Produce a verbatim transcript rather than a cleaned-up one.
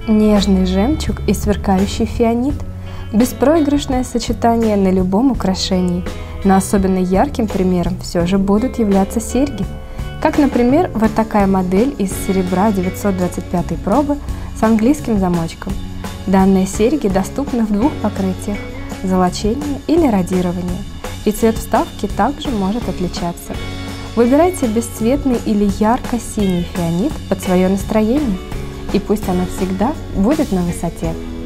Нежный жемчуг и сверкающий фианит – беспроигрышное сочетание на любом украшении, но особенно ярким примером все же будут являться серьги. Как, например, вот такая модель из серебра девятьсот двадцать пятой пробы с английским замочком. Данные серьги доступны в двух покрытиях – золочение или радирование, и цвет вставки также может отличаться. Выбирайте бесцветный или ярко-синий фианит под свое настроение, и пусть оно всегда будет на высоте.